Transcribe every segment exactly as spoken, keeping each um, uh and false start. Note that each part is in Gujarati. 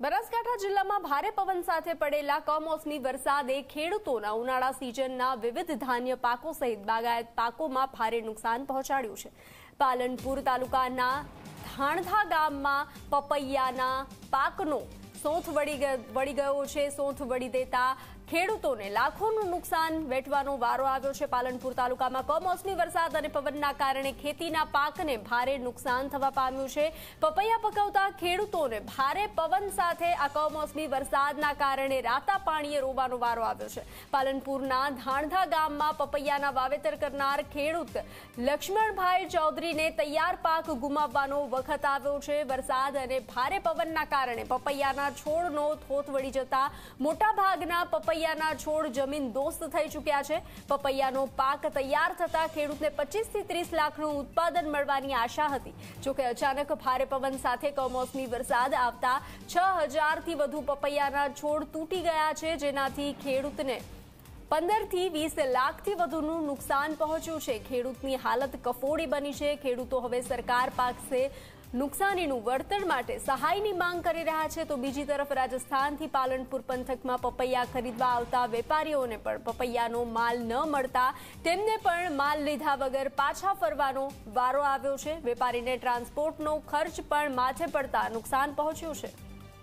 બનાસકાંઠા જિલ્લામાં ભારે પવન સાથે પડેલા કમોસમી વરસાદે ખેડૂતોના ઉનાળા સિઝનના વિવિધ ધાન્ય પાકો સહિત બાગાયત પાકોમાં ભારે નુકસાન પહોંચાડ્યું છે। પાલનપુર તાલુકાના ધાણધા ગામમાં પપૈયાના પાકનો સોંથ વળી ગયો છે। સોંથ વળી દેતા ખેડૂતોને લાખોનું નુકસાન વેઠવાનો વારો આવ્યો છે। પાલનપુર તાલુકામાં કમોસમી વરસાદ અને પવનના કારણે ખેતીના પાકને ભારે નુકસાન થવા પામ્યું છે। પપૈયા પકવતા ખેડૂતોને ભારે પવન સાથે આ કમોસમી વરસાદના કારણે રાતા પાણીએ રોવાનો વારો આવ્યો છે। પાલનપુરના ધાણધા ગામમાં પપૈયાના વાવેતર કરનાર ખેડૂત લક્ષ્મણભાઈ ચૌધરીને તૈયાર પાક ગુમાવવાનો વખત આવ્યો છે। વરસાદ અને ભારે પવનના કારણે પપૈયાના છોડનો થોથ વળી જતા મોટાભાગના પપૈયા પપૈયાના છોડ જમીન દોસ્ત થઈ ચૂક્યા છે। પપૈયાનો પાક તૈયાર થતા ખેડૂતને પચીસ થી ત્રીસ લાખનું ઉત્પાદન મળવાની આશા હતી। જોકે અચાનક ભારે પવન સાથે કમોસમી વરસાદ આવતા છ હજાર થી વધુ પપૈયાના છોડ તૂટી ગયા છે, જેનાથી ખેડૂતને પંદર થી વીસ લાખથી વધુનું નુકસાન પહોંચ્યું છે। ખેડૂતની હાલત કફોડી બની છે। ખેડૂતો હવે સરકાર પાસે નુકસાનીનું વળતર માટે સહાયની માંગ કરી રહ્યા છે। તો બીજી તરફ રાજસ્થાનથી પાલનપુર પંથકમાં પપૈયા ખરીદવા આવતા વેપારીઓને પણ પપૈયાનો માલ ન મળતા તેમને પણ માલ લીધા વગર પાછા ફરવાનો વારો આવ્યો છે। વેપારીને ટ્રાન્સપોર્ટનો ખર્ચ પણ માથે પડતા નુકસાન પહોંચ્યું છે।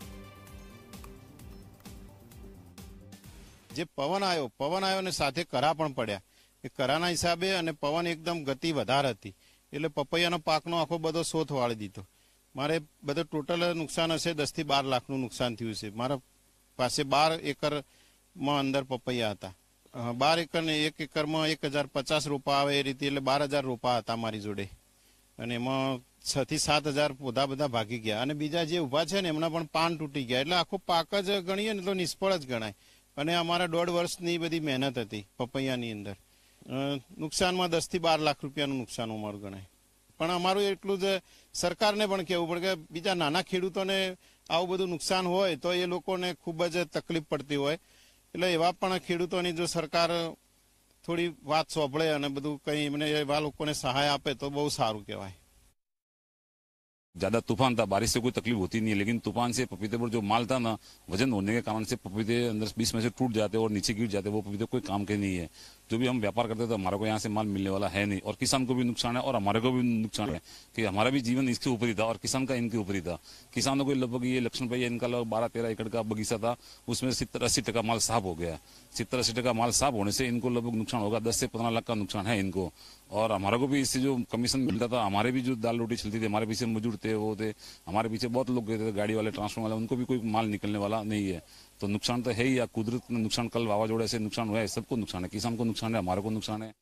જે પવન આવ્યો પવન આવ્યો ને સાથે કરા પણ પડ્યા। એ કરાના હિસાબે અને પવન એકદમ ગતિ વધારે હતી એટલે પપૈયાનો પાકનો આખો બધો સોથ વાળી દીધો। મારે બધો ટોટલ નુકસાન હશે દસ થી બાર લાખનું નુકસાન થયું છે। મારા પાસે બાર એકરમાં અંદર પપૈયા હતા। બાર એકર ને એક એકરમાં એક હજાર પચાસ રોપા આવે એ રીતે એટલે બાર હજાર રોપા હતા મારી જોડે, અને એમાં છ થી સાત હજાર પોધા બધા ભાગી ગયા, અને બીજા જે ઉભા છે ને એમના પણ પાન તૂટી ગયા। એટલે આખો પાક જ ગણીએ ને તો નિષ્ફળ જ ગણાય, અને અમારા દોઢ વર્ષની બધી મહેનત હતી પપૈયાની અંદર। નુકસાનમાં દસ થી બાર લાખ રૂપિયાનું નુકસાન અમારું ગણાય। પણ અમારું એટલું જ સરકારને પણ કહેવું પડે કે બીજા નાના ખેડૂતોને આવું બધું નુકસાન હોય તો એ લોકોને ખૂબ જ તકલીફ પડતી હોય, એટલે એવા પણ ખેડૂતોની જો સરકાર થોડી વાત સાંભળે અને બધું કંઈ એમને એવા લોકોને સહાય આપે તો બહુ સારું કહેવાય। ज्यादा तूफान था, बारिश से कोई तकलीफ होती नहीं है, लेकिन तूफान से पपीते पर जो माल था ना, वजन होने के कारण से पपीते अंदर बीच में से टूट जाते और नीचे गिर जाते। वो पपीते कोई काम के नहीं है। जो भी हम व्यापार करते थे हमारे को यहाँ से माल मिलने वाला है नहीं, और किसान को भी नुकसान है और हमारे को भी नुकसान है कि हमारा भी जीवन इसके ऊपर ही था और किसान का इनके ऊपर ही था। किसानों को लगभग ये लक्ष्मण भाई इनका लगभग बारह तेरह एकड़ का बगीचा था, उसमें सत्तर अस्सी टका माल साफ हो गया। सत्तर अस्सी टका माल साफ होने से इनको लगभग नुकसान होगा, दस से पंद्रह लाख का नुकसान है इनको। और हमारे को भी इससे जो कमीशन मिलता था, हमारे भी जो दाल रोटी चलती थी, हमारे पीछे मजदूर थे, वो थे, हमारे पीछे बहुत लोग गए थे, गाड़ी वाले ट्रांसपोर्ट वाले, उनको भी कोई माल निकलने वाला नहीं है। तो नुकसान तो है ही, या कुदरत ने नुकसान, कल वावाजोड़े से नुकसान हुआ है, सबको नुकसान है, किसान को नुकसान है, हमारे को नुकसान है।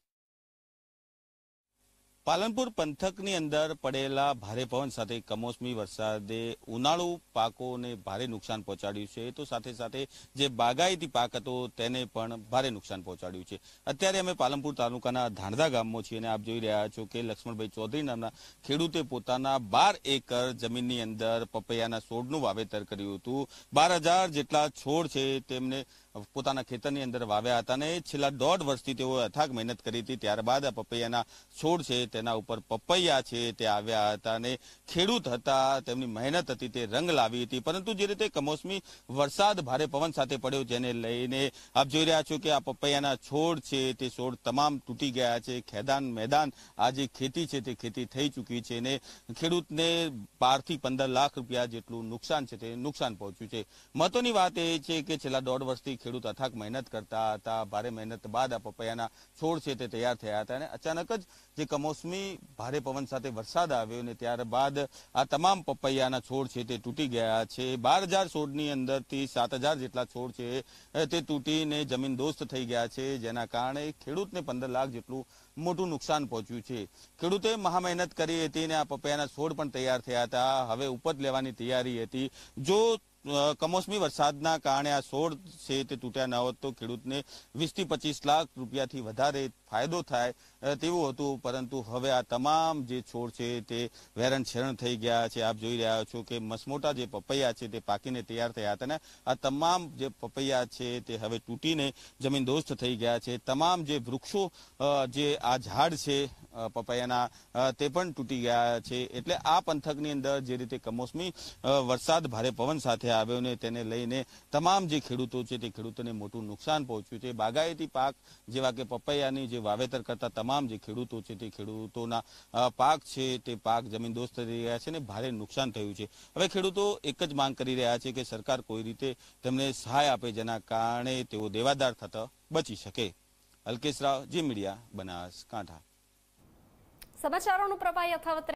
પાલનપુર પંથકની અંદર પડેલા ભારે પવન સાથે કમોસમી વરસાદે ઉનાળુ પાકોને ભારે નુકસાન પહોંચાડ્યું છે, તો સાથે સાથે જે બાગાયતી પાક હતો તેને પણ ભારે નુકસાન પહોંચાડ્યું છે। અત્યારે અમે પાલનપુર તાલુકાના ધાણધા ગામમાં છીએ અને આપ જોઈ રહ્યા છો કે લક્ષ્મણભાઈ ચૌધરી નામના ખેડૂતે પોતાના બાર એકર જમીનની અંદર પપૈયાના છોડનું વાવેતર કર્યું હતું। બાર હજાર જેટલા છોડ છે તેમને પોતાના ખેતરની અંદર વાવ્યા હતા, અને છેલ્લા દોઢ વર્ષથી તેઓ અથાગ મહેનત કરી હતી। ત્યારબાદ આ પપૈયાના છોડ છે તેના ઉપર પપૈયા છે તે આવ્યા હતા, અને ખેડૂત હતા તેમની મહેનત હતી તે રંગ લાવી હતી। પરંતુ જે રીતે કમોસમી વરસાદ ભારે પવન સાથે પડ્યો, જેને લઈને આપ જોઈ રહ્યા છો કે આ પપૈયાના છોડ છે તે છોડ તમામ તૂટી ગયા છે। ખેદાન મેદાન આ જે ખેતી છે તે ખેતી થઈ ચૂકી છે, અને ખેડૂતને બાર થી પંદર લાખ રૂપિયા જેટલું નુકસાન છે તે નુકસાન પહોંચ્યું છે। મહત્વની વાત એ છે કે છેલ્લા દોઢ વર્ષથી ખેડૂત અથાગ મહેનત કરતા હતા। ભારે મહેનત બાદ આ પપૈયાના છોડ છે તે તૈયાર થયા હતા, અને અચાનક જ જે કમોસમી ભારે પવન સાથે વરસાદ આવ્યો ને ત્યારબાદ આ તમામ પપૈયાના છોડ છે તે તૂટી ગયા છે। બાર હજાર છોડની અંદરથી સાત હજાર જેટલા છોડ છે તે તૂટીને જમીન દોસ્ત થઈ ગયા છે, જેના કારણે ખેડૂતને પંદર લાખ જેટલું મોટું નુકસાન પહોંચ્યું છે। ખેડૂતે મહા મહેનત કરી હતી ને આ પપૈયાના છોડ પણ તૈયાર થયા હતા, હવે ઉપજ લેવાની તૈયારી હતી। જો કમોસમી વરસાદના કારણે આ છોડ છે તે તૂટ્યા ન હોત તો ખેડૂતને વીસ થી પચીસ લાખ રૂપિયાથી વધારે ફાયદો થાય તેવું હતું, પરંતુ હવે આ તમામ જે છોડ છે તે વેરણ છેરણ થઈ ગયા છે। આપ જોઈ રહ્યા છો કે મસમોટા જે પપૈયા છે તે પાકીને તૈયાર થયા હતા, ને આ તમામ જે પપૈયા છે તે હવે તૂટીને જમીન દોસ્ત થઈ ગયા છે। તમામ જે વૃક્ષો જે આ ઝાડ છે પપૈયાના તે પણ તૂટી ગયા છે। એટલે આ પંથકની અંદર જે રીતે કમોસમી વરસાદ ભારે પવન સાથે આવ્યો ને તેને લઈને તમામ જે ખેડૂતો છે તે ખેડૂતોને મોટું નુકસાન પહોંચ્યું છે. બાગાયતી પાક જેવા કે પપૈયાની જે વાવેતર કરતા તમામ જે ખેડૂતો છે તે ખેડૂતોના પાક છે તે પાક જમીનદોસ્ત થઈ રહ્યા છે ને ભારે નુકસાન થયું છે. હવે ખેડૂતો એક જ માંગ કરી રહ્યા છે કે સરકાર કોઈ રીતે તેમને સહાય આપે, જેના કારણે તેઓ દેવાદાર થતા બચી શકે. અલ્કેશ રાવ, જી મીડિયા, બનાસકાંઠા. સમાચારોનો પ્રવાહ યથાવત